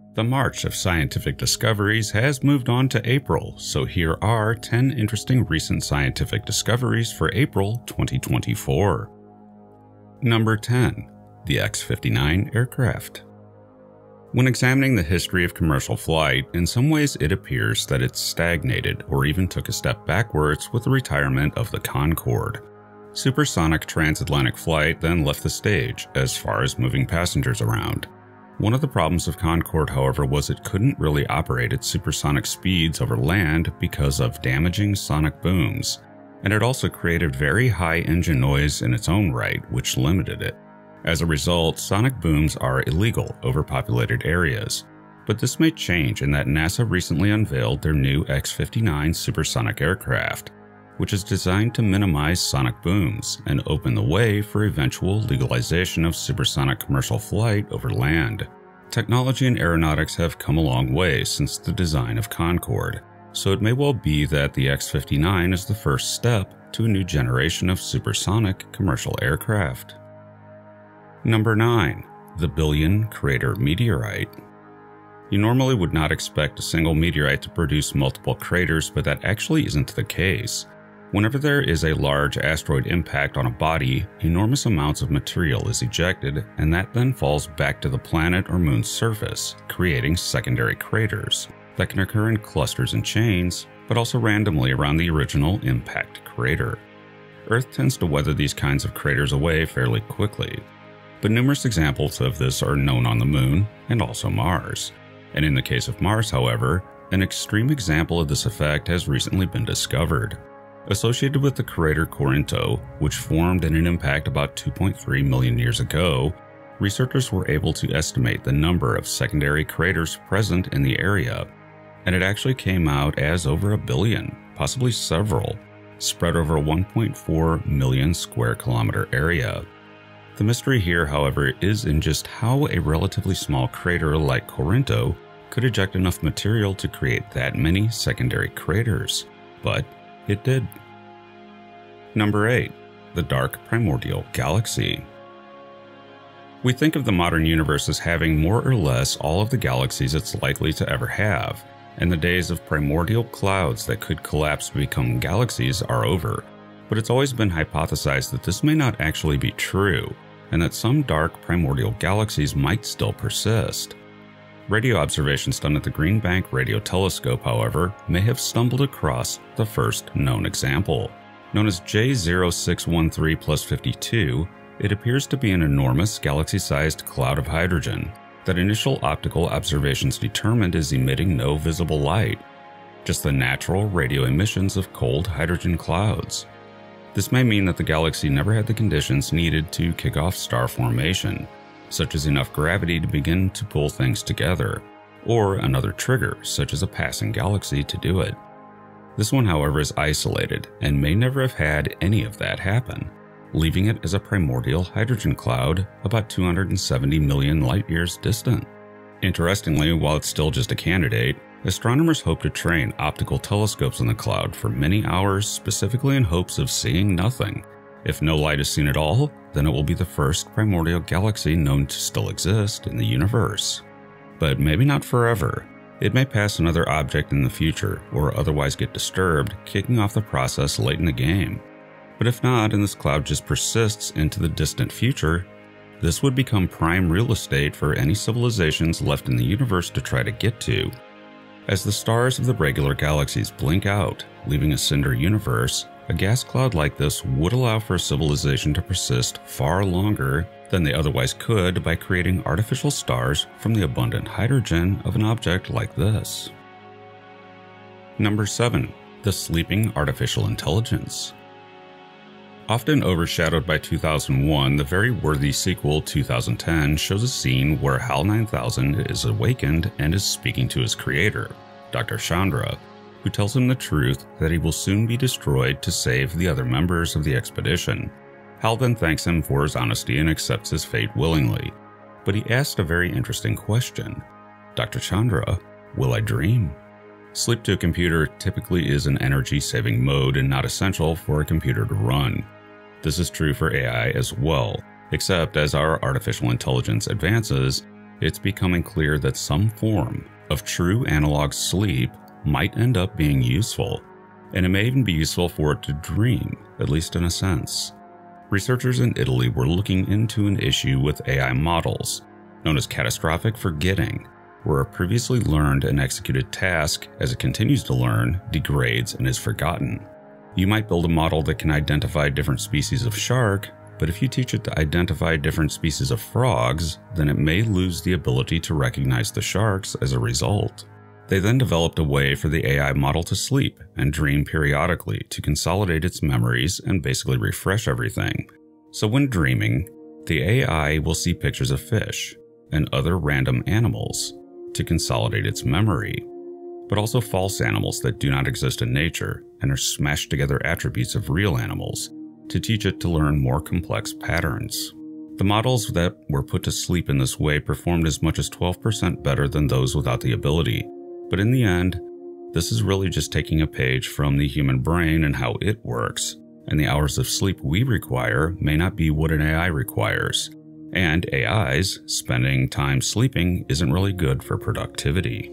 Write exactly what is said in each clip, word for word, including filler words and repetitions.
The march of scientific discoveries has moved on to April, so here are ten interesting recent scientific discoveries for April twenty twenty-four. Number ten. The X fifty-nine Aircraft. When examining the history of commercial flight, in some ways it appears that it stagnated or even took a step backwards with the retirement of the Concorde. Supersonic transatlantic flight then left the stage as far as moving passengers around. One of the problems of Concorde, however, was it couldn't really operate at supersonic speeds over land because of damaging sonic booms, and it also created very high engine noise in its own right, which limited it. As a result, sonic booms are illegal over populated areas, but this may change in that NASA recently unveiled their new X fifty-nine supersonic aircraft, which is designed to minimize sonic booms and open the way for eventual legalization of supersonic commercial flight over land. Technology and aeronautics have come a long way since the design of Concorde, so it may well be that the X fifty-nine is the first step to a new generation of supersonic commercial aircraft. Number nine. The Billion Crater Meteorite. You normally would not expect a single meteorite to produce multiple craters, but that actually isn't the case. Whenever there is a large asteroid impact on a body, enormous amounts of material is ejected, and that then falls back to the planet or moon's surface, creating secondary craters that can occur in clusters and chains, but also randomly around the original impact crater. Earth tends to weather these kinds of craters away fairly quickly, but numerous examples of this are known on the Moon and also Mars. And in the case of Mars, however, an extreme example of this effect has recently been discovered. Associated with the crater Corinto, which formed in an impact about two point three million years ago, researchers were able to estimate the number of secondary craters present in the area, and it actually came out as over a billion, possibly several, spread over a one point four million square kilometer area. The mystery here, however, is in just how a relatively small crater like Corinto could eject enough material to create that many secondary craters, but it did. Number eight. The Dark Primordial Galaxy. We think of the modern universe as having more or less all of the galaxies it's likely to ever have, and the days of primordial clouds that could collapse to become galaxies are over. But it's always been hypothesized that this may not actually be true, and that some dark primordial galaxies might still persist. Radio observations done at the Green Bank Radio Telescope, however, may have stumbled across the first known example. Known as J zero six one three plus fifty-two, it appears to be an enormous galaxy-sized cloud of hydrogen that initial optical observations determined is emitting no visible light, just the natural radio emissions of cold hydrogen clouds. This may mean that the galaxy never had the conditions needed to kick off star formation, such as enough gravity to begin to pull things together, or another trigger, such as a passing galaxy, to do it. This one, however, is isolated and may never have had any of that happen, leaving it as a primordial hydrogen cloud about two hundred seventy million light-years distant. Interestingly, while it's still just a candidate, astronomers hope to train optical telescopes in the cloud for many hours specifically in hopes of seeing nothing. If no light is seen at all, then it will be the first primordial galaxy known to still exist in the universe. But maybe not forever. It may pass another object in the future, or otherwise get disturbed, kicking off the process late in the game. But if not, and this cloud just persists into the distant future, this would become prime real estate for any civilizations left in the universe to try to get to. As the stars of the regular galaxies blink out, leaving a cinder universe, a gas cloud like this would allow for a civilization to persist far longer than they otherwise could by creating artificial stars from the abundant hydrogen of an object like this. Number seven. The Sleeping Artificial Intelligence. Often overshadowed by two thousand one, the very worthy sequel two thousand ten shows a scene where HAL nine thousand is awakened and is speaking to his creator, Doctor Chandra, who tells him the truth that he will soon be destroyed to save the other members of the expedition. HAL then thanks him for his honesty and accepts his fate willingly, but he asked a very interesting question. Doctor Chandra, will I dream? Sleep to a computer typically is an energy-saving mode and not essential for a computer to run. This is true for A I as well, except as our artificial intelligence advances, it's becoming clear that some form of true analog sleep might end up being useful, and it may even be useful for it to dream, at least in a sense. Researchers in Italy were looking into an issue with A I models, known as catastrophic forgetting, where a previously learned and executed task, as it continues to learn, degrades and is forgotten. You might build a model that can identify different species of shark, but if you teach it to identify different species of frogs, then it may lose the ability to recognize the sharks as a result. They then developed a way for the A I model to sleep and dream periodically to consolidate its memories and basically refresh everything. So when dreaming, the A I will see pictures of fish and other random animals to consolidate its memory, but also false animals that do not exist in nature and are smashed together attributes of real animals to teach it to learn more complex patterns. The models that were put to sleep in this way performed as much as twelve percent better than those without the ability, but in the end, this is really just taking a page from the human brain and how it works, and the hours of sleep we require may not be what an A I requires, and A Is spending time sleeping isn't really good for productivity.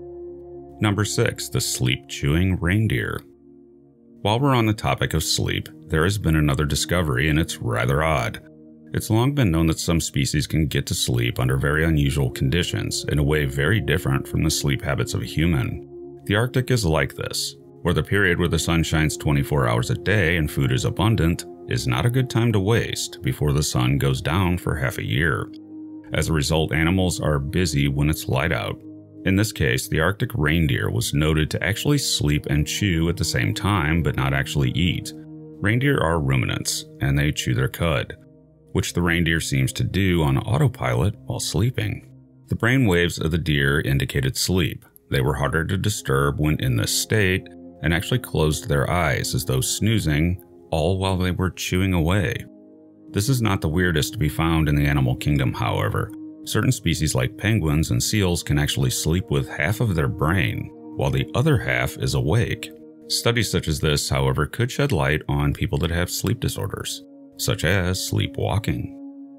Number six, the sleep-chewing reindeer. While we're on the topic of sleep, there has been another discovery, and it's rather odd. It's long been known that some species can get to sleep under very unusual conditions in a way very different from the sleep habits of a human. The Arctic is like this, where the period where the sun shines twenty-four hours a day and food is abundant is not a good time to waste before the sun goes down for half a year. As a result, animals are busy when it's light out. In this case, the Arctic reindeer was noted to actually sleep and chew at the same time, but not actually eat. Reindeer are ruminants, and they chew their cud, which the reindeer seems to do on autopilot while sleeping. The brain waves of the deer indicated sleep. They were harder to disturb when in this state, and actually closed their eyes as though snoozing, all while they were chewing away. This is not the weirdest to be found in the animal kingdom, however. Certain species like penguins and seals can actually sleep with half of their brain, while the other half is awake. Studies such as this, however, could shed light on people that have sleep disorders, such as sleepwalking.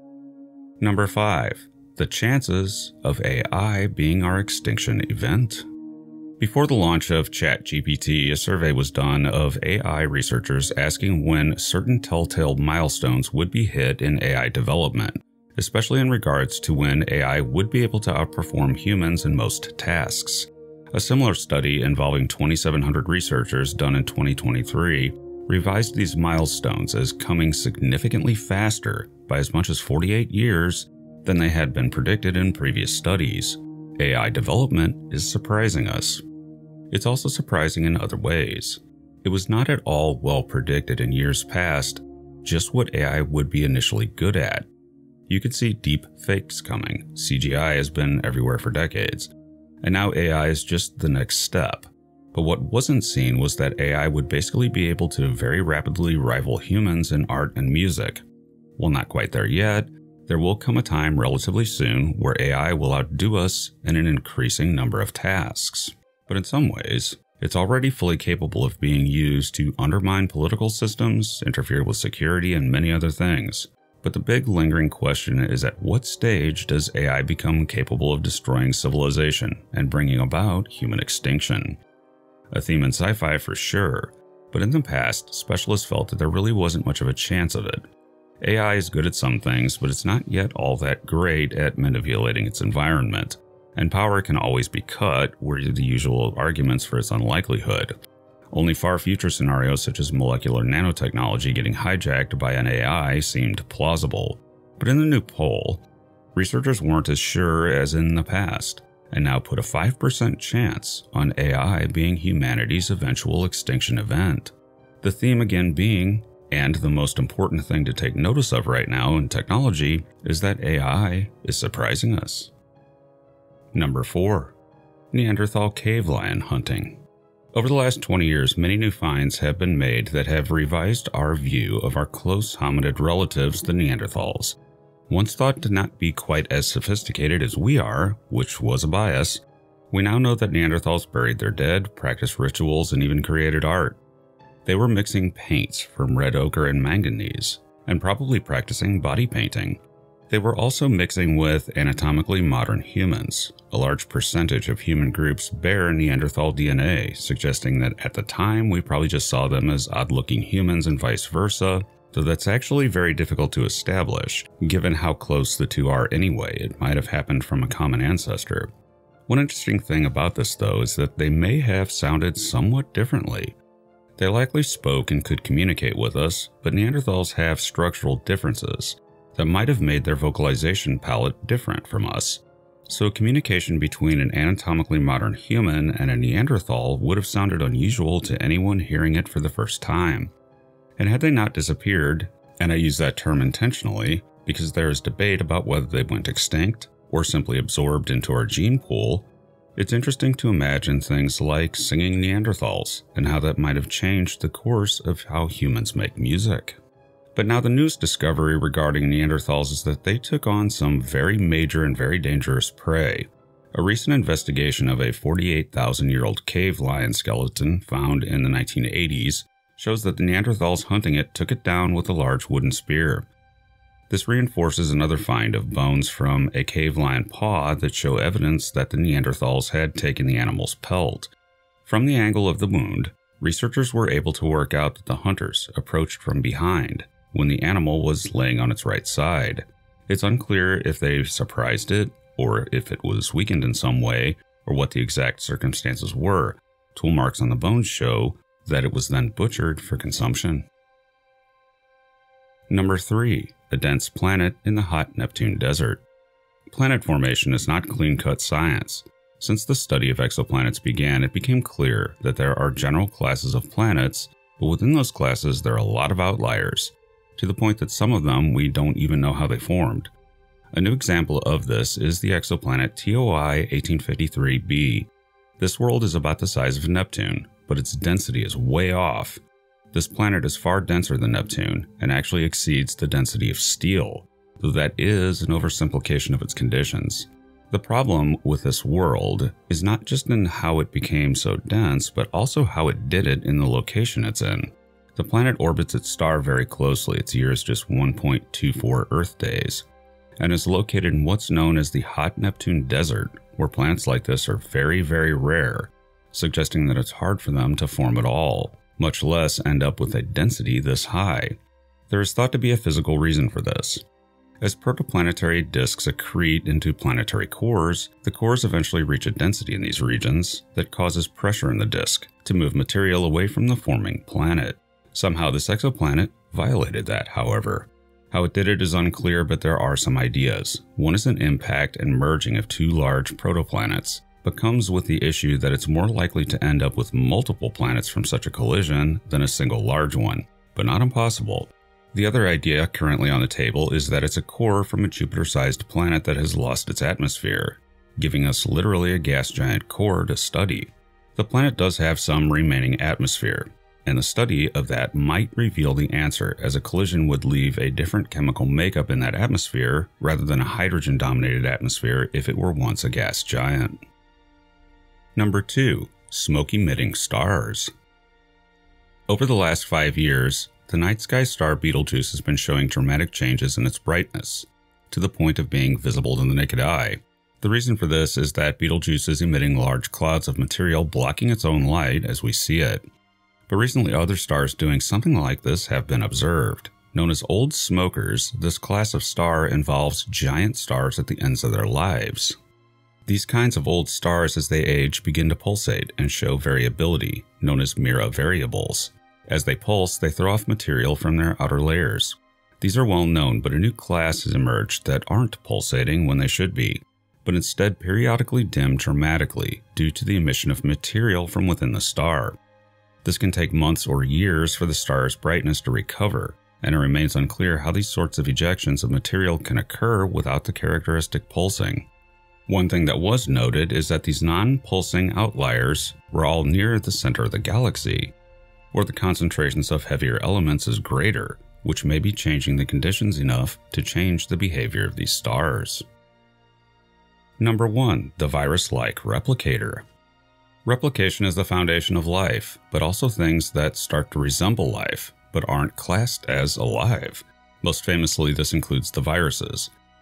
Number five, the chances of A I being our extinction event. Before the launch of ChatGPT, a survey was done of A I researchers asking when certain telltale milestones would be hit in A I development, especially in regards to when A I would be able to outperform humans in most tasks. A similar study involving twenty-seven hundred researchers done in twenty twenty-three revised these milestones as coming significantly faster by as much as forty-eight years than they had been predicted in previous studies. A I development is surprising us. It's also surprising in other ways. It was not at all well predicted in years past just what A I would be initially good at. You could see deep fakes coming. C G I has been everywhere for decades, and now A I is just the next step. But what wasn't seen was that A I would basically be able to very rapidly rival humans in art and music. While not quite there yet, there will come a time relatively soon where A I will outdo us in an increasing number of tasks. But in some ways, it's already fully capable of being used to undermine political systems, interfere with security, and many other things. But the big lingering question is, at what stage does A I become capable of destroying civilization and bringing about human extinction? A theme in sci-fi for sure, but in the past, specialists felt that there really wasn't much of a chance of it. A I is good at some things, but it's not yet all that great at manipulating its environment, and power can always be cut were the usual arguments for its unlikelihood. Only far future scenarios such as molecular nanotechnology getting hijacked by an A I seemed plausible. But in the new poll, researchers weren't as sure as in the past, and now put a five percent chance on A I being humanity's eventual extinction event. The theme again being, and the most important thing to take notice of right now in technology, is that A I is surprising us. Number four. Neanderthal cave lion hunting. Over the last twenty years, many new finds have been made that have revised our view of our close hominid relatives, the Neanderthals. Once thought to not be quite as sophisticated as we are, which was a bias, we now know that Neanderthals buried their dead, practiced rituals, and even created art. They were mixing paints from red ochre and manganese, and probably practicing body painting. They were also mixing with anatomically modern humans. A large percentage of human groups bear Neanderthal D N A, suggesting that at the time we probably just saw them as odd-looking humans and vice versa, though that's actually very difficult to establish. Given how close the two are anyway, it might have happened from a common ancestor. One interesting thing about this, though, is that they may have sounded somewhat differently. They likely spoke and could communicate with us, but Neanderthals have structural differences that might have made their vocalization palette different from us. So communication between an anatomically modern human and a Neanderthal would have sounded unusual to anyone hearing it for the first time. And had they not disappeared, and I use that term intentionally because there is debate about whether they went extinct or simply absorbed into our gene pool, it's interesting to imagine things like singing Neanderthals and how that might have changed the course of how humans make music. But now the newest discovery regarding Neanderthals is that they took on some very major and very dangerous prey. A recent investigation of a forty-eight thousand year old cave lion skeleton found in the nineteen eighties shows that the Neanderthals hunting it took it down with a large wooden spear. This reinforces another find of bones from a cave lion paw that show evidence that the Neanderthals had taken the animal's pelt. From the angle of the wound, researchers were able to work out that the hunters approached from behind when the animal was laying on its right side. It's unclear if they surprised it, or if it was weakened in some way, or what the exact circumstances were. Tool marks on the bones show that it was then butchered for consumption. Number three. A dense planet in the hot Neptune desert. Planet formation is not clean-cut science. Since the study of exoplanets began, it became clear that there are general classes of planets, but within those classes there are a lot of outliers, to the point that some of them we don't even know how they formed. A new example of this is the exoplanet T O I eighteen fifty-three b. This world is about the size of Neptune, but its density is way off. This planet is far denser than Neptune and actually exceeds the density of steel, though that is an oversimplification of its conditions. The problem with this world is not just in how it became so dense, but also how it did it in the location it's in. The planet orbits its star very closely. Its year is just one point two four Earth days, and is located in what's known as the hot Neptune desert, where planets like this are very, very rare, suggesting that it's hard for them to form at all, much less end up with a density this high. There is thought to be a physical reason for this. As protoplanetary disks accrete into planetary cores, the cores eventually reach a density in these regions that causes pressure in the disk to move material away from the forming planet. Somehow this exoplanet violated that, however. How it did it is unclear, but there are some ideas. One is an impact and merging of two large protoplanets, but comes with the issue that it's more likely to end up with multiple planets from such a collision than a single large one, but not impossible. The other idea currently on the table is that it's a core from a Jupiter-sized planet that has lost its atmosphere, giving us literally a gas giant core to study. The planet does have some remaining atmosphere, and the study of that might reveal the answer, as a collision would leave a different chemical makeup in that atmosphere rather than a hydrogen-dominated atmosphere if it were once a gas giant. Number two. Smoke-emitting stars. Over the last five years, the night sky star Betelgeuse has been showing dramatic changes in its brightness, to the point of being visible to the naked eye. The reason for this is that Betelgeuse is emitting large clouds of material blocking its own light as we see it. But recently other stars doing something like this have been observed. Known as old smokers, this class of star involves giant stars at the ends of their lives. These kinds of old stars as they age begin to pulsate and show variability, known as Mira variables. As they pulse, they throw off material from their outer layers. These are well known, but a new class has emerged that aren't pulsating when they should be, but instead periodically dim dramatically due to the emission of material from within the star. This can take months or years for the star's brightness to recover, and it remains unclear how these sorts of ejections of material can occur without the characteristic pulsing. One thing that was noted is that these non-pulsing outliers were all near the center of the galaxy, where the concentrations of heavier elements is greater, which may be changing the conditions enough to change the behavior of these stars. Number one. The virus-like replicator. Replication is the foundation of life, but also things that start to resemble life, but aren't classed as alive. Most famously, this includes the viruses.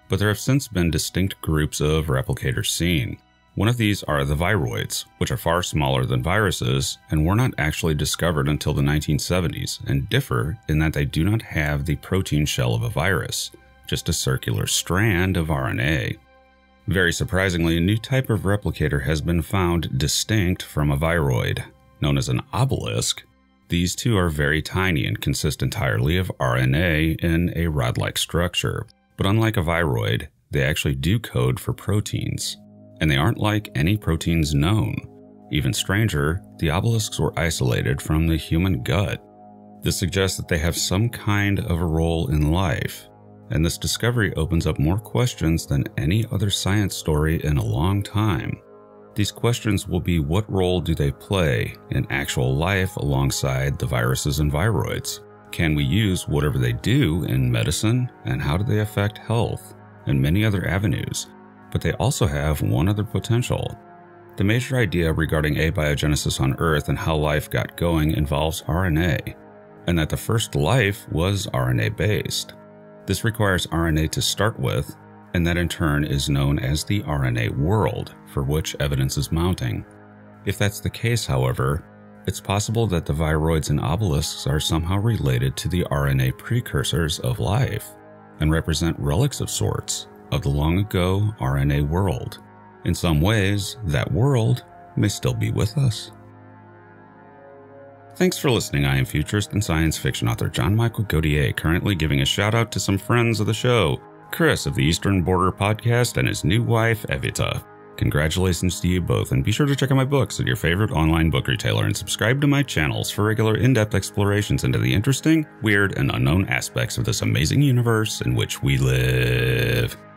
but there have since been distinct groups of replicators seen. One of these are the viroids, which are far smaller than viruses and were not actually discovered until the nineteen seventies and differ in that they do not have the protein shell of a virus, just a circular strand of R N A. Very surprisingly, a new type of replicator has been found distinct from a viroid, known as an obelisk. These two are very tiny and consist entirely of R N A in a rod-like structure. But unlike a viroid, they actually do code for proteins, and they aren't like any proteins known. Even stranger, the obelisks were isolated from the human gut. This suggests that they have some kind of a role in life, and this discovery opens up more questions than any other science story in a long time. These questions will be: what role do they play in actual life alongside the viruses and viroids? Can we use whatever they do in medicine, and how do they affect health, and many other avenues? But they also have one other potential. The major idea regarding abiogenesis on Earth and how life got going involves R N A, and that the first life was R N A-based. This requires R N A to start with, and that in turn is known as the R N A world, for which evidence is mounting. If that's the case, however, it's possible that the viroids and obelisks are somehow related to the R N A precursors of life, and represent relics of sorts of the long ago R N A world. In some ways, that world may still be with us. Thanks for listening. I am futurist and science fiction author John Michael Godier, currently giving a shout out to some friends of the show: Chris of the Eastern Border Podcast and his new wife, Evita. Congratulations to you both, and be sure to check out my books at your favorite online book retailer and subscribe to my channels for regular in-depth explorations into the interesting, weird, and unknown aspects of this amazing universe in which we live.